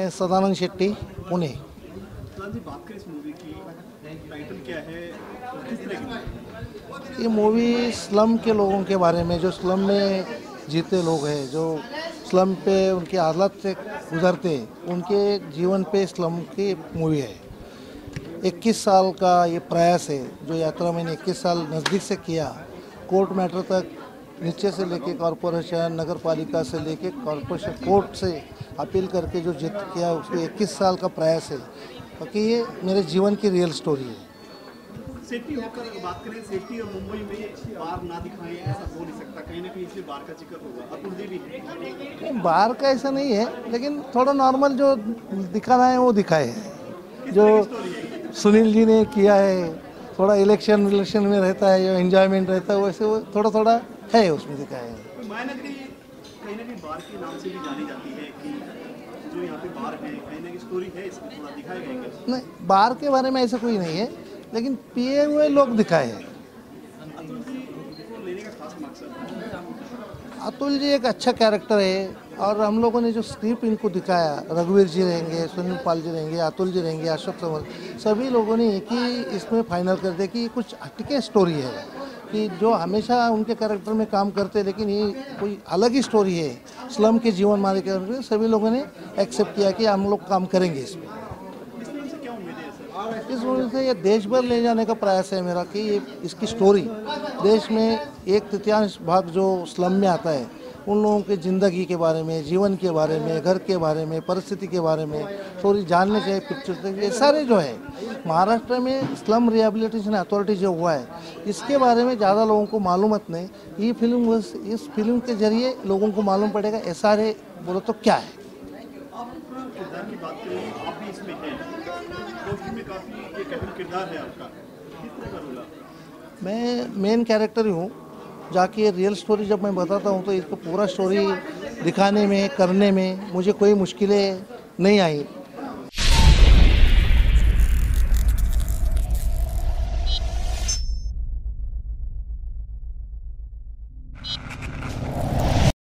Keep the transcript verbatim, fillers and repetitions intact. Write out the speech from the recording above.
मैं सदानंद शेट्टी, पुणे। बात करें इस मूवी की, टाइटल क्या है, किस तरह की? ये मूवी स्लम के लोगों के बारे में, जो स्लम में जीते लोग हैं, जो स्लम पे उनकी हालत से गुजरते, उनके जीवन पे स्लम की मूवी है। इक्कीस साल का ये प्रयास है जो यात्रा मैंने इक्कीस साल नज़दीक से किया, कोर्ट मैटर तक, नीचे से लेके कॉरपोरेशन, नगर पालिका से लेके कॉरपोरेशन, कोर्ट से अपील करके जो जीत किया, उसके इक्कीस साल का प्रयास है। क्योंकि ये मेरे जीवन की रियल स्टोरी है। सेट्टी होकर बात करें, सेट्टी और मुंबई में बार ना दिखाएं ऐसा हो नहीं सकता, कहीं ना कहीं इसलिए बार का जिक्र होगा। अतुल जी भी नहीं, बार का ऐसा नहीं है, लेकिन थोड़ा नॉर्मल जो दिखाना है वो दिखाए है। जो सुनील जी ने किया है, थोड़ा इलेक्शन इलेक्शन में रहता है, जो एंजॉयमेंट रहता है, वैसे वो थोड़ा थोड़ा है उसमें दिखाया है। मायनगरी कहीं ना कहीं बार के नाम से भी जानी जाती है कि जो यहाँ पे बार है, कहीं ना कहीं स्टोरी है, इसमें थोड़ा दिखाया गया है। नहीं, बार के बारे में ऐसा कोई नहीं है, लेकिन पिए हुए लोग दिखाए हैं। अतुल जी को लेने का खास मकसद? अतुल जी एक अच्छा कैरेक्टर है, और हम लोगों ने जो स्क्रिप्ट इनको दिखाया, रघुवीर जी रहेंगे, सुनील पाल जी रहेंगे, अतुल जी रहेंगे, अशोक समर, सभी लोगों ने एक ही इसमें फाइनल कर दिया कि कुछ हटके स्टोरी है, कि जो हमेशा उनके कैरेक्टर में काम करते, लेकिन ये कोई अलग ही स्टोरी है, स्लम के जीवन मारे के। सभी लोगों ने एक्सेप्ट किया कि हम लोग काम करेंगे इसमें। इस वजह से ये देश भर ले जाने का प्रयास है मेरा, कि ये इसकी स्टोरी देश में एक तृतीयांश भाग जो स्लम में आता है, उन लोगों की ज़िंदगी के बारे में, जीवन के बारे में, घर के बारे में, परिस्थिति के बारे में थोड़ी जानने के पिक्चर, ये सारे जो है महाराष्ट्र में स्लम रिहेबिलिटेशन अथॉरिटी जो हुआ है, इसके बारे में ज़्यादा लोगों को मालूमत नहीं। ये फिल्म, इस फिल्म के जरिए लोगों को मालूम पड़ेगा एस आर ए बोलो तो क्या है। किरदार की बात करें, आप भी इसमें हैं, तो फिल्म में काफ़ी एक अहम किरदार है आपका, किस तरह का रोल आपका? मैं मेन कैरेक्टर ही हूँ। जाके ये रियल स्टोरी जब मैं बताता हूँ तो इसको पूरा स्टोरी दिखाने में, करने में मुझे कोई मुश्किलें नहीं आई।